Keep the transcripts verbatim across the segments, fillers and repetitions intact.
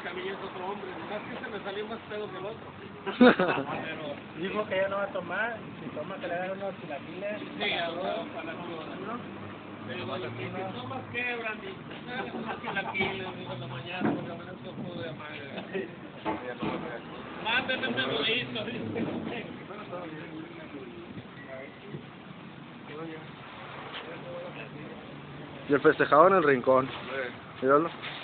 Camilla es otro hombre, más que se me salió más pedo que el otro. Pero dijo que ya no va a tomar, si toma que le hagan unos chilaquiles. sí, a para ¿no? Pero bueno, si tomas qué, Brandy, unos chilaquiles en la mañana, porque amanezco todo de madre. Mándeme un bolito, dice. Y el festejado en el rincón. Míralo.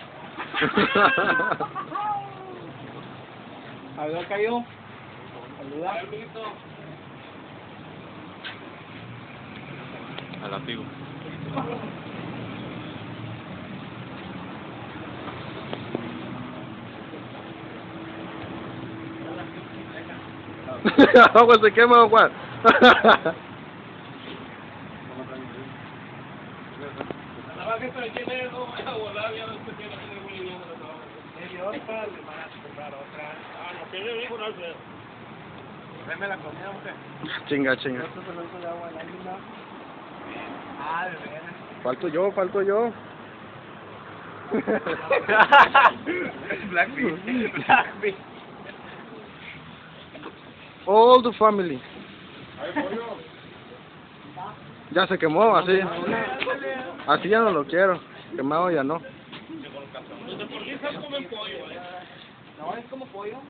A ver, cayó. Saluda. Al amigo. Agua se quema, Juan. Pero quién es, no voy a volar, ya no sé quién es el boliviano de trabajo. Media hora, le van a comprar otra. Ah, no, que yo digo, no sé. Veme la comida, usted. Chinga, chinga. Otro pedazo de agua en la luna. Ah, de veras. Falto yo, falto yo. Blackbeard. Blackbeard. All the family. Ya se quemó, así. Así ya no lo quiero. Quemado ya no. De por sí son como el pollo, ¿eh? No, es como pollo.